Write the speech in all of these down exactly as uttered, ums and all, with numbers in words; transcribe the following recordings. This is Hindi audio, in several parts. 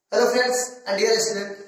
Hello friends and dear student,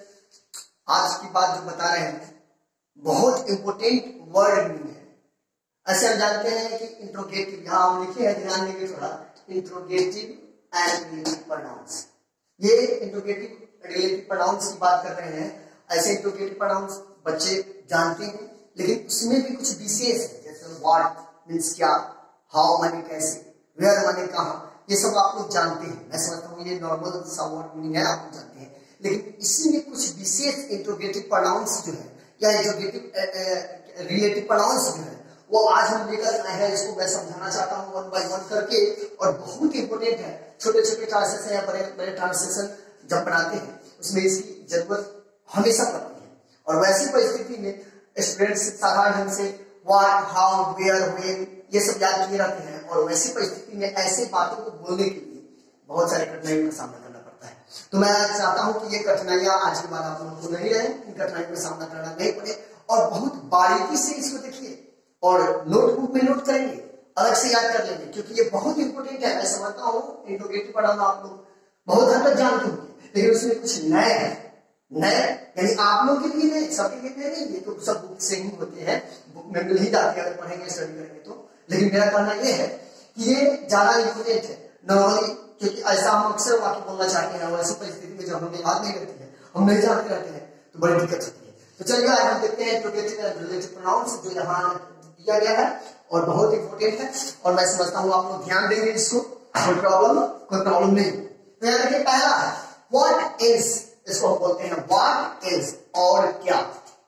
आज की बात जो बता रहे हैं बहुत इंपोर्टेंट वर्ड मीनिंग है। ऐसे हम जानते हैं कि इंट्रोगेटिव, यहाँ हम लिखे हैं, ध्यान देंगे थोड़ा, इंट्रोगेटिव एंड रिलेटिव प्रोनाउंस। ये इंट्रोगेटिव रिलेटिव प्रोनाउंस की बात कर रहे हैं। ऐसे इंट्रोगेटिव प्रोनाउंस बच्चे जानते हैं, लेकिन उसमें भी कुछ विशेष है, जैसे व्हाट मीन्स क्या, हाउ माने कैसे, वेयर माने कहाँ, ये सब आप लोग जानते हैं। मैं समझता हूँ ये नॉर्मल सा वर्ड मीनिंग है, आप लोग जानते हैं। लेकिन इसी में कुछ विशेष इंट्रोगेटिव प्रोनाउंस जो है या इंट्रोगेटिव रिलेटिव प्रोनाउंस जो है वो आज हम लेकर आए हैं। इसको मैं समझाना चाहता हूँ वन बाय वन करके, और बहुत इंपोर्टेंट है। छोटे छोटे ट्रांसलेशन या बड़े बड़े ट्रांसलेशन जब बनाते हैं उसमें इसकी जरूरत हमेशा पड़ती है। और वैसी परिस्थिति में स्टूडेंट्स साधारण ढंग से व्हाट, हाउ, वेयर, व्हेन ये सब याद किए रहते हैं, और वैसी परिस्थिति में ऐसे बातों को बोलने के लिए बहुत सारी कठिनाइयों का सामना करना पड़ता है। तो मैं चाहता हूं कि ये कठिनाइयां आज के बाद आप लोगों को नहीं रहे, इन कठिनाइयों का सामना करना नहीं पड़े, और बहुत बारीकी से इसको देखिए और नोटबुक में नोट करेंगे, अलग से याद कर लेंगे, क्योंकि ये बहुत इंपोर्टेंट है। मैं समझता हूँ इंट्रोगेटिव पढ़ाना आप लोग बहुत हद तक जानते होंगे, लेकिन उसमें कुछ नए है, नए यानी आप लोग के लिए नहीं, सबके लिए नहीं। ये तो सब बुक से ही होते हैं, बुक में मिल ही जाते हैं अगर पढ़ेंगे स्टडी करेंगे तो। लेकिन मेरा कहना यह है कि ये ज्यादा इंपोर्टेंट है नॉर्मली, क्योंकि ऐसा हम अक्सर वाक्य बोलना चाहते हैं, वैसी परिस्थिति में जब हमें याद नहीं रहती है, हम नहीं जानते रहते हैं, तो बड़ी दिक्कत होती है। तो चलिए आज हम देखते हैं इंट्रोगेटिव एंड रिलेटिव प्रोनाउंस जो यहाँ दिया गया है और बहुत इंपोर्टेंट है, और मैं समझता हूँ आप लोग ध्यान देंगे इसको, कोई प्रॉब्लम कोई प्रॉब्लम नहीं। तो यहाँ देखिए पहला है व्हाट इज, इसको हम बोलते हैं व्हाट इज, और क्या,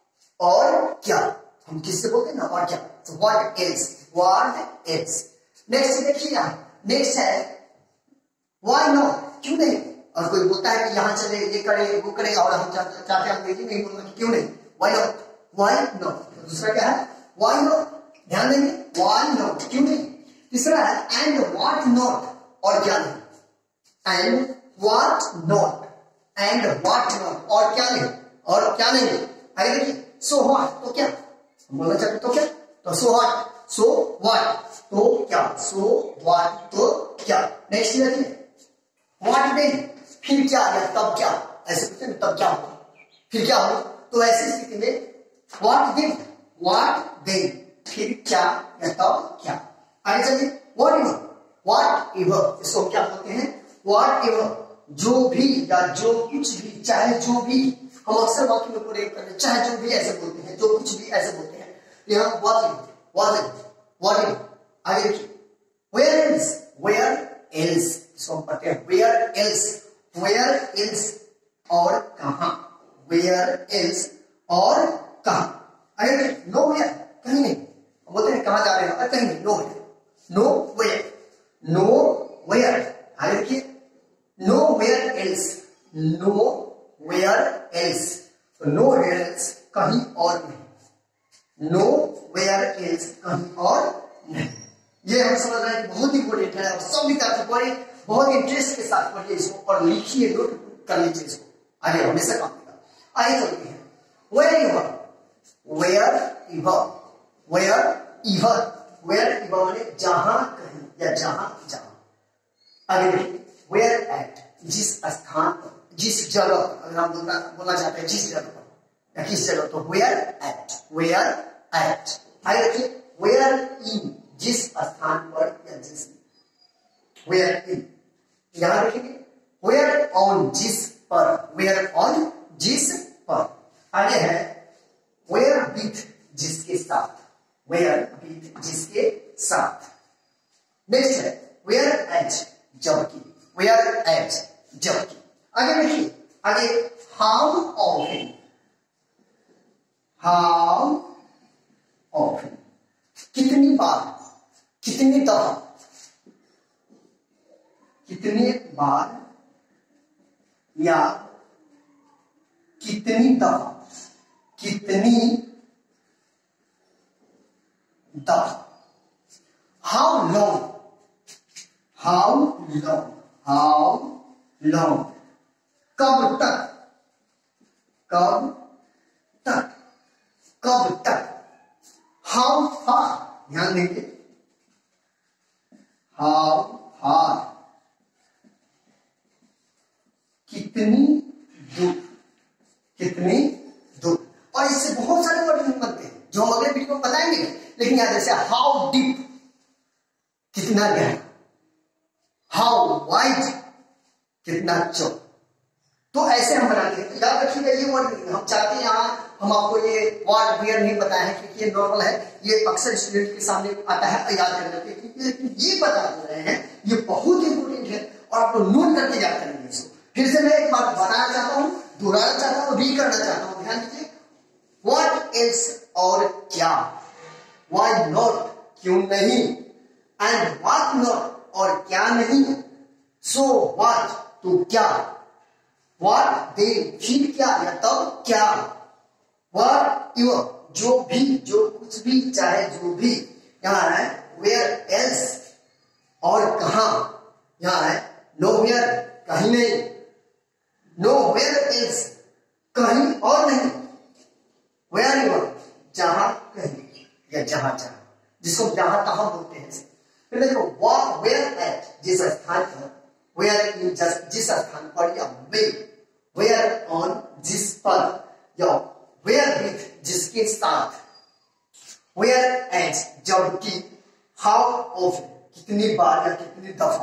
और क्या हम किससे बोलते हैं ना, और क्या। तो what is, what is. Next देखिए यहाँ, नेक्स्ट है व्हाई नॉट, क्यों नहीं। और कोई बोलता है कि यहाँ चले, ये करे, वो करे, और हम चाहते हैं अंग्रेजी में ही बोलना कि क्यों नहीं, व्हाई नॉट, व्हाई नॉट। तो दूसरा क्या है व्हाई नॉट, ध्यान देंगे, व्हाई नॉट, क्यों नहीं। तीसरा है एंड व्हाट नॉट, और क्या नहीं, and what not, and what not, और क्या नहीं, और क्या नहीं। आगे देखिए सो व्हाट, तो क्या, हम बोलना चाहते तो क्या, तो सो व्हाट, सो व्हाट, तो क्या, सो व्हाट, तो क्या। नेक्स्ट देखिए व्हाट देन, फिर क्या या तब क्या, ऐसे पूछते हैं तब क्या होगा, फिर क्या होगा। तो ऐसी स्थिति में व्हाट देन, व्हाट देन, फिर क्या या तब क्या। आगे चलिए व्हाट एवर, व्हाट एवर, इसको क्या बोलते हैं, व्हाट एवर, जो भी या जो कुछ भी, चाहे जो भी। हम अक्सर वाक्य में प्रयोग करते हैं चाहे जो भी ऐसे बोलते हैं, जो कुछ भी ऐसे बोलते हैं। यहाँ whatever, whatever, whatever. आगे देखिए वेयर एल्स, वेयर एल्स, इसको हम पढ़ते हैं वेयर एल्स, वेयर एल्स, और कहां, वेयर एल्स, और कहां। आगे देखिए नो वेयर, कहीं नहीं, बोलते हैं कहां जा रहे हैं, कहीं नहीं, nowhere, nowhere, nowhere. आगे देखिए nowhere else, nowhere else, तो नो वेयर एल्स कहीं और नहीं, नो वेयर एल्स कहीं और नहीं। ये हम समझ रहे हैं कि बहुत इंपोर्टेंट है, और सब विद्यार्थी पढ़े, बहुत इंटरेस्ट के साथ पढ़िए इसको, और लिखिए, नोट कर लीजिए इसको, आगे हमेशा काम देगा। आइए चलते हैं wherever, wherever, wherever, wherever माने जहां कहीं या जहां जहां। आगे देखिए वेयर एट, जिस स्थान पर, जिस जगह पर, अगर हम बोलना बोलना चाहते हैं जिस जगह पर या किस जगह, तो वेयर एट, वेयर एट। आगे देखिए वेयर इन, जिस स्थान पर या जिस, वेयर इन। यहां देखिए वेयर ऑन, जिस पर, वेयर ऑन, जिस पर। आगे है वेयर विथ, जिसके साथ, वेयर विथ, जिसके साथ। नेक्स्ट है वेयर एज, जबकि, वेयर एज, जबकि। आगे देखिए आगे हाउ ऑफन, हाउ ऑफन, कितनी बार, कितनी दफा, कितनी बार या कितनी दफा, कितनी दफा। How long, how long, how long, कब तक, कब तक, कब तक। हाउ फार, ध्यान देंगे, हाउ फार, कितनी दूर, कितनी दूर। और इससे बहुत सारे वर्ड बनते हैं जो हम अगले वीडियो में बताएंगे, लेकिन यहाँ जैसे हाउ डीप, कितना गहरा, हाउ वाइड, कितना चौड़ा। तो ऐसे हम बनाते हैं। याद रखिएगा ये वर्ड हम चाहते हैं, यहाँ हम आपको ये वर्ड वेयर नहीं बताया है क्योंकि ये नॉर्मल है, ये अक्सर स्टूडेंट के सामने आता है याद करने के लिए, लेकिन ये बता दे रहे हैं, ये बहुत इंपोर्टेंट है और आपको नोट करके याद करेंगे इसको। फिर से मैं एक बार बताना चाहता हूँ, दोहराना चाहता हूँ, री करना चाहता हूँ, ध्यान दीजिए। व्हाट एल्स और क्या, व्हाई नॉट क्यों नहीं, एंड व्हाट नॉट और क्या नहीं, सो व्हाट तो क्या, व्हाट दे फिर क्या या तब क्या, व्हाट एवर जो भी, जो कुछ भी, चाहे जो भी। यहाँ है वेयर एल्स और कहां, यहाँ है नो वेयर कहीं नहीं, नो वेयर एल्स कहीं और नहीं, वेयर एवर जहां कहीं या जहां जहां, जिसको जहां तहां बोलते हैं। फिर देखो वॉट वेयर एट जिस स्थान पर, वेयर इन जिस स्थान पर, या वे वेयर ऑन जिस पर, या वेयर विथ जिसके साथ, वेयर एट जबकि, हाउ ऑफ कितनी बार या कितनी दफा,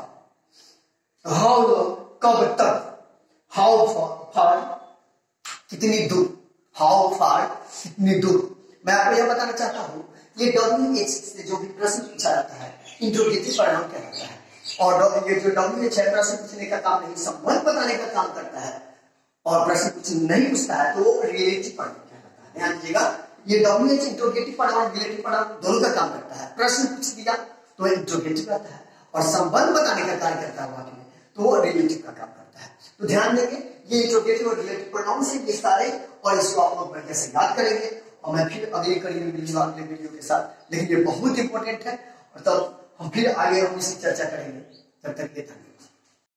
हाउ लॉन्ग कब तक, हाउ फार कितनी दूर, हाउ फार कितनी दूर। मैं आपको यह बताना चाहता हूं, ये डब्ल्यू एच से जो भी प्रश्न पूछा जाता है इंट्रोगेटिव परिणाम कहलाता है। और ये जो डब्ल्यू एच है प्रश्न पूछने का काम नहीं, संबंध बताने का काम करता है। और प्रश्न कुछ नहीं पूछता है तो रिलेटिव परिणाम कहलाता है। ध्यान दीजिएगा, ये डब्ल्यू एच इंट्रोगेटिव परिणाम रिलेटिव परिणाम दोनों का काम करता है। प्रश्न पूछ दिया तो इंट्रोगेटिव आता है, और संबंध बताने का कार्य करता है वाक्य में तो वो रिलेटिव का काम करता है। तो ध्यान देंगे ये इंट्रोगेटिव और रिलेटिव परिणाम से ये सारे, और इसको आप लोग बढ़िया से याद करेंगे। और मैं फिर अगली कड़ी में मिलूंगा अगले वीडियो के साथ, लेकिन ये बहुत इंपॉर्टेंट है, और तब हम फिर आगे हम इसकी चर्चा करेंगे। तब तक ये धन्यवाद।